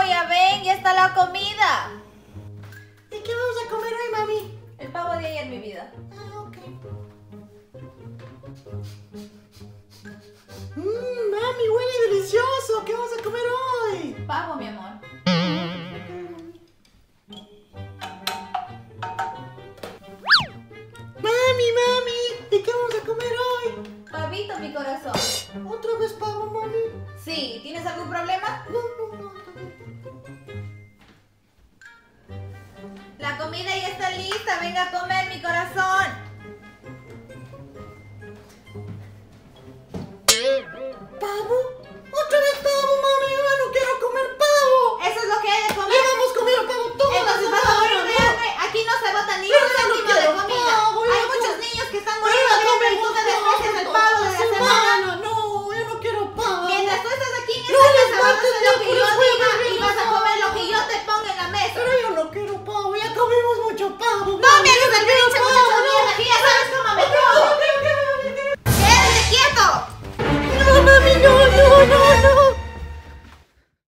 hijo, ya ven, ya está la comida. ¿Y qué vamos a comer hoy, mami? El pavo de ayer, mi vida. Ah, ok. Mami, huele delicioso. ¿Qué vamos a comer hoy? Pavo, mi amor. Mami, ¿y qué vamos a comer hoy? Pavito, mi corazón. ¿Otra vez pavo, mami? Sí, ¿tienes algún problema? No. La comida ya está lista, venga a comer, mi corazón. ¿Pavo? ¿Otra vez pavo, mami? Yo no quiero comer pavo. Eso es lo que hay de comer. Le hemos comido pavo todo. Entonces vas a morir de hambre. Aquí no se vota ni